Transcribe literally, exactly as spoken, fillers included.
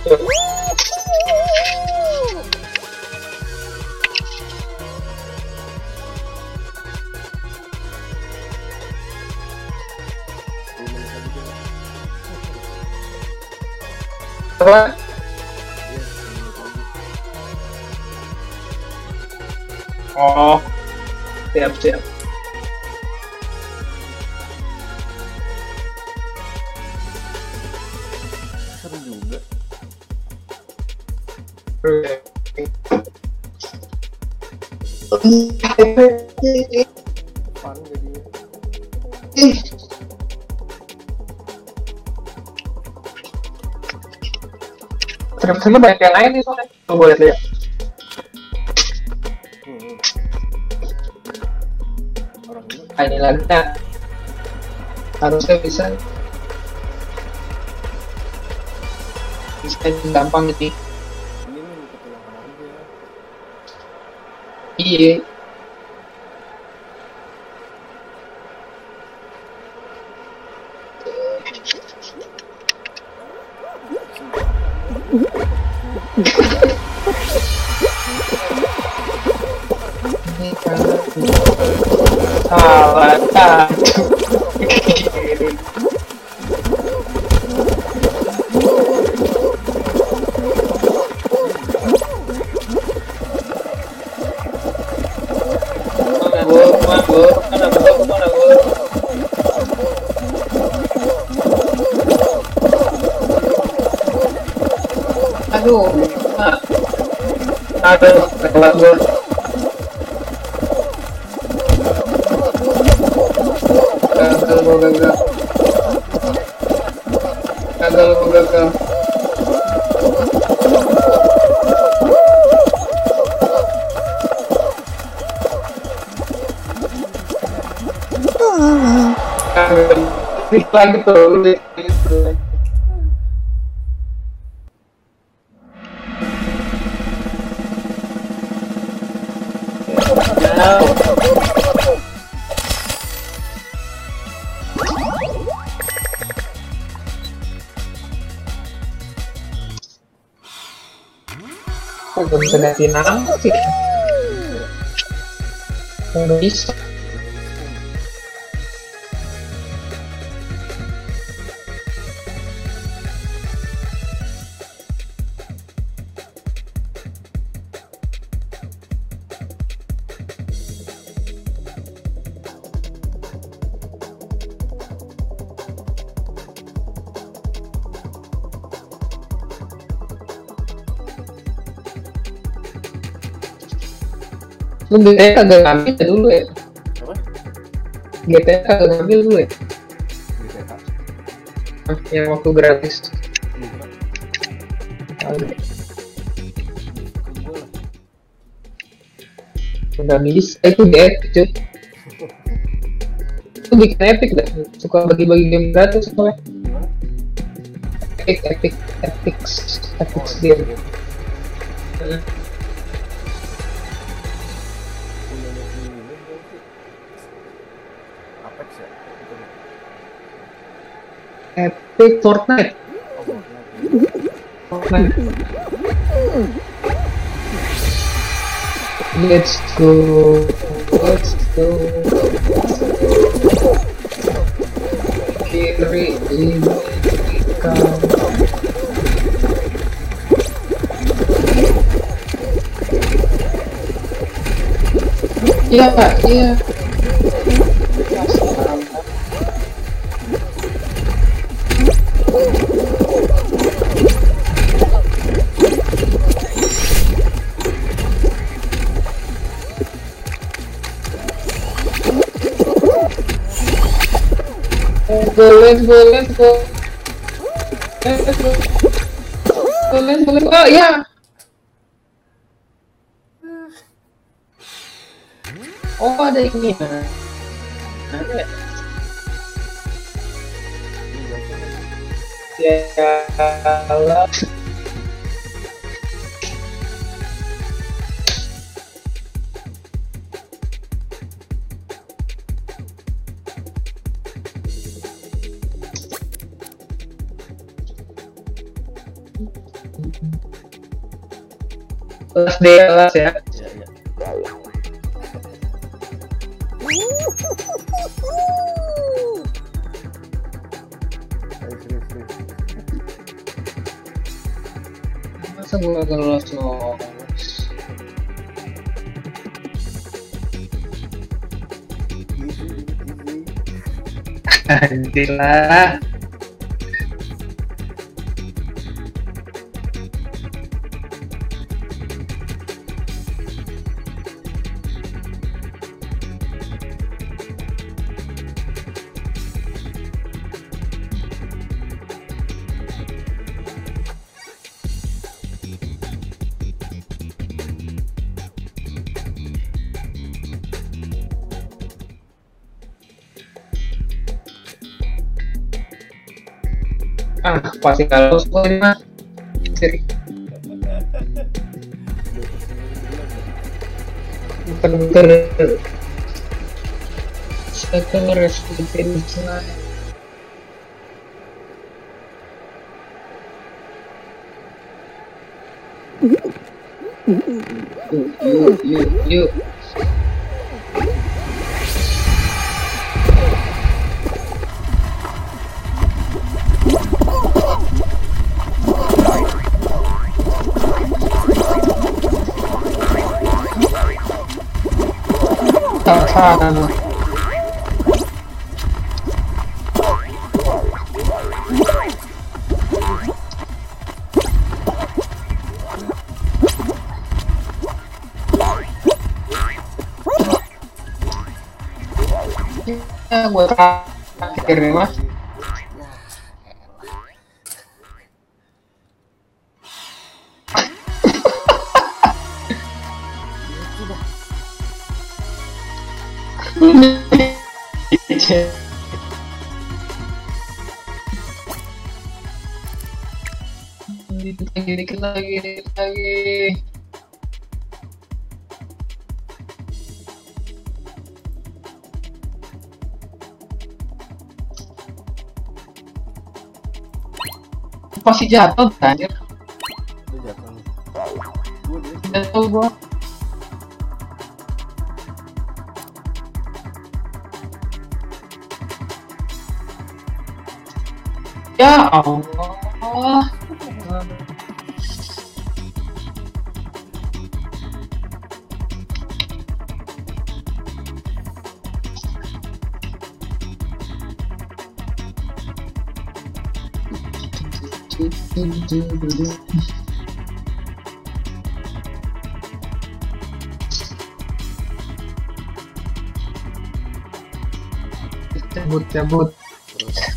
Apa? Oh, siap siap. Seru juga. Fun jadinya. Terus banyak yang lain nih soalnya. Lo boleh lihat. Hmm. Orang ini Ah, ini lagunya harusnya bisa bisa gampang gitu. ini nih ketulangan aja. Iya. Ini kan salah satu. Mana gua, mana gua, mana gua, mana gua. Aduh, ah. Aduh, lewat gua. Gagal gua gagal. Gagal gua gagal. Gagal. Klik lagi tuh, klik lagi tuh. Jauh. Kok gak bisa ganti nama sih? Nggak bisa. Lu G T A kagak ngambil ya dulu ya? Apa? G T A kagak ngambil dulu ya? G T A. Ah, yang waktu gratis. Lupa. Kagak. Ke gua lah. Nggak bisa, itu di Epic cuy. Itu bikin Epic dah, suka bagi-bagi game gratis soalnya. Gimana? Epic, Epic, Epic, Epic Oh, game. iya. Hmm. Punyanya ini berarti Apex ya? Itu ya? Epic Fortnite. Oh, Fortnite. Fortnite. Let's go, let's go. Kiri ini kau. Iya, iya. Go, let's go, let's go. Let's go. Go, let's go, let's go. Oh, ya. Oh, ada ini. Ada. Ya, Allah. Kelas D kelas ya. Ya, ya. Ayo, serius, serius. Masa gua gak lolos lolos. Easy, easy. Anjir lah. Ah, pasti kalau semua ini mah. Seri. Bukan bukan. Sekarang respektin saya. Yuk, yuk, yuk, yuk. Sana. Ya, gue terakhir nih mas. Dikit lagi, dikit lagi, dikit lagi. Pasti jatuh, anjir. Udah jatuh nih. Gua dia Jatuh gua. Ya Allah. Cabut, cabut. terus.